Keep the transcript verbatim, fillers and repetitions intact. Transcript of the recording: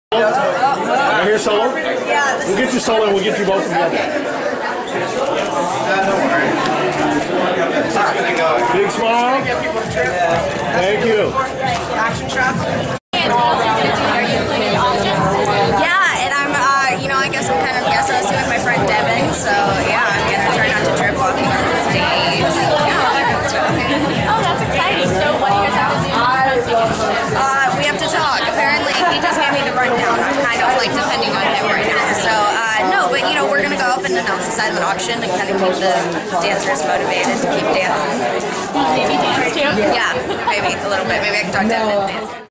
Right here, solo? Yeah. We'll get you solo and we'll get you both together. Big smile. Thank you. Action shot. Yeah, and I'm, uh, you know, I guess I'm kind of guest hosting with my friend Devin, so yeah, I'm gonna try not to trip walking on the stage. Yeah, all that good stuff. Oh, that's exciting. So what do you guys have to do? Uh, we have to talk. Apparently, he just gave me the rundown. I'm kind of like depending on him right now. So, uh, no, but you know, we're gonna go up and announce the silent auction and kind of keep the dancers motivated to keep dancing. Maybe dance too? Yeah, maybe a little bit. Maybe I can talk to him and dance.